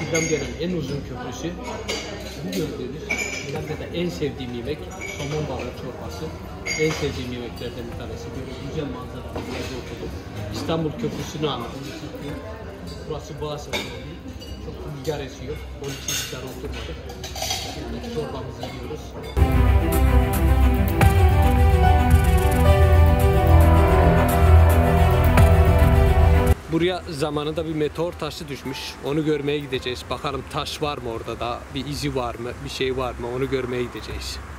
İzmir'den gelen en uzun köprüsü. Bu gördüğünüz herhalde de en sevdiğim yemek somon balığı çorbası. En sevdiğim yemeklerden bir tanesi. Böyle güzel manzaralı bir yerde oturdum. İstanbul Köprüsü'nü anladım. Burası Boğaz oluyor. Çok rüzgar esiyor. Onun için rüzgar oturmadık. Şimdi çorbamızı yiyoruz. Buraya zamanında bir meteor taşı düşmüş. Onu görmeye gideceğiz. Bakalım taş var mı orada da? Bir izi var mı? Bir şey var mı? Onu görmeye gideceğiz.